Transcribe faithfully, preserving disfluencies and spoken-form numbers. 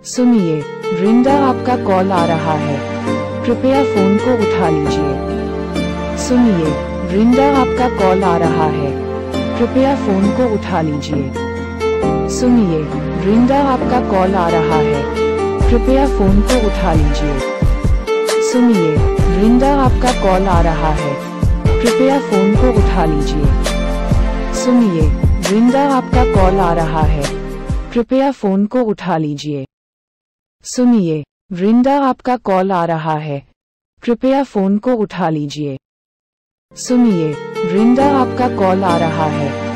सुनिए, वृंदा आपका कॉल आ रहा है, कृपया फोन को उठा लीजिए। सुनिए, वृंदा आपका कॉल आ रहा है, कृपया फोन को उठा लीजिए। सुनिए, वृंदा आपका कॉल आ रहा है, कृपया फोन को उठा लीजिए। सुनिए, वृंदा आपका कॉल आ रहा है, कृपया फोन को उठा लीजिए। सुनिए, वृंदा आपका कॉल आ रहा है, कृपया फोन को उठा लीजिए। सुनिए, वृंदा आपका कॉल आ रहा है, कृपया फोन को उठा लीजिए। सुनिए, वृंदा आपका कॉल आ रहा है,